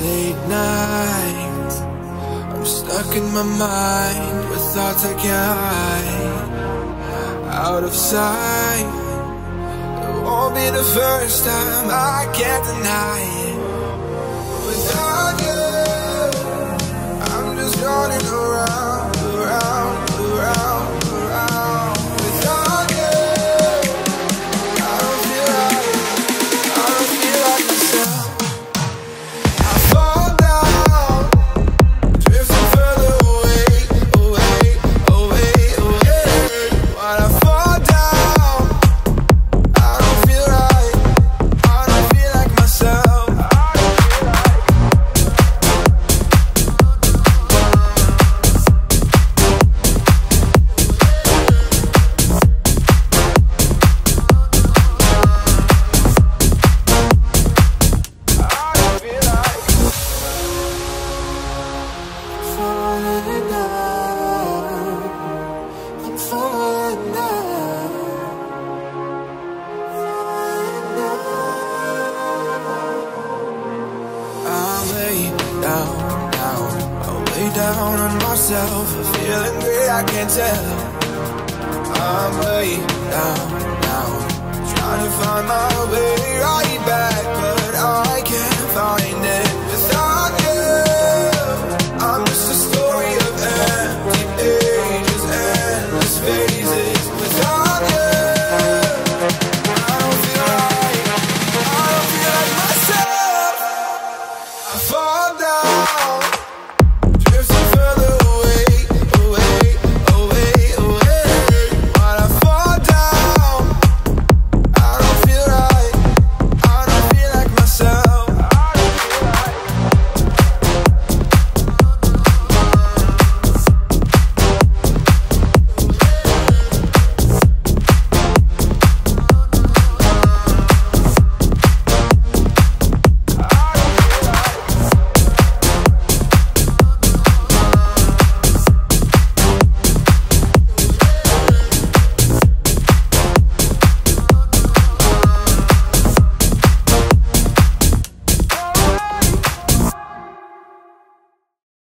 Late nights, I'm stuck in my mind with thoughts I can't hide. Out of sight, it won't be the first time, I can't deny it. Without you, I'm just running around, around, around, around. Without you, I don't feel right, I don't feel like myself. I fall down, drifting further away, away, away, away. When I fall down, I don't feel right, I don't feel like myself. Down on myself, feeling great, I can tell. I'm way down, trying to find my way right back, but I can't find it. Without you, I'm just a story of empty pages, endless phases. Without you, I don't feel right, I don't feel like myself. I fall down,